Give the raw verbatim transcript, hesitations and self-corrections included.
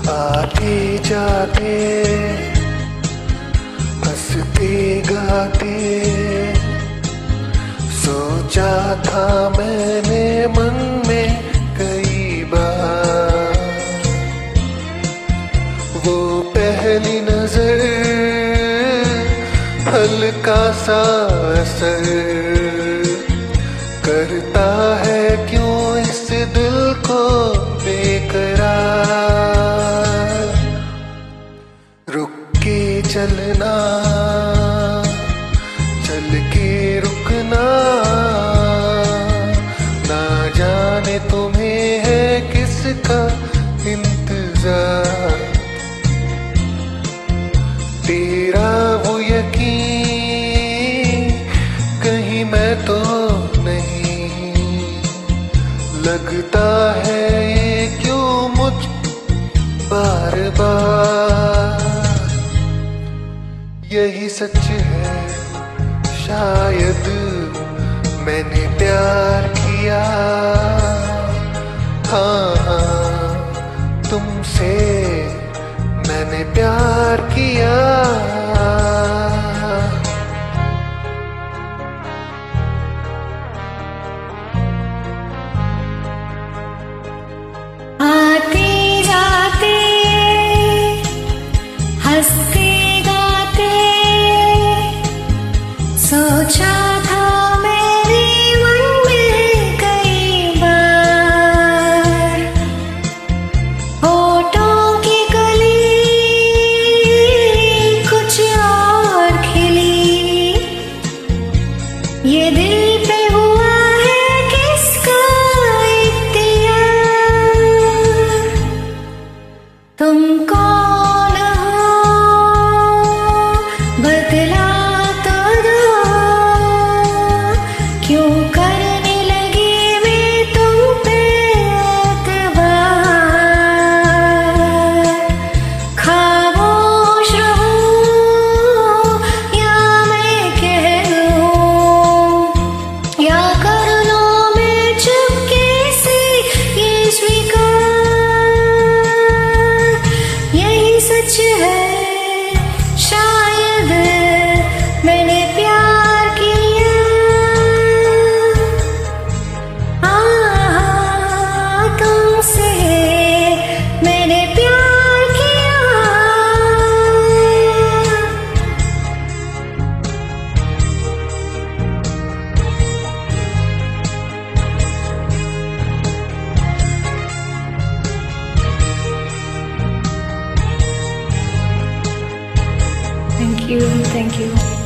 आते जाते हंसते गाते सोचा था मैंने मन में कई बार, वो पहली नजर हल्का सा असर करता है क्यों इस दिल को बेकरार। रुक के चलना, चल के रुकना, ना जाने तुम्हें है किसका इंतजार। तेरा वो यकीन कहीं मैं तो नहीं, लगता है ये क्यों मुझ बार बार। यही सच है शायद मैंने प्यार किया, हाँ हाँ तुमसे मैंने प्यार किया। आते जाते हंसते गाते सोचा था मेरे मन में कई बार, होठों की कली कुछ और खिली, ये दिल पे हुआ है किसका इख्तियार। तुम कौन हो बदला तो दो, क्यों करने लगी मैं तुम पे एतबार। खामोश रहूं या मैं कह दूं, या कर लो मैं चुपके से ये स्वीकार। यही सच है शायद मैंने प्यार किया, हाँ तुमसे मैंने प्यार किया। Thank you, thank you.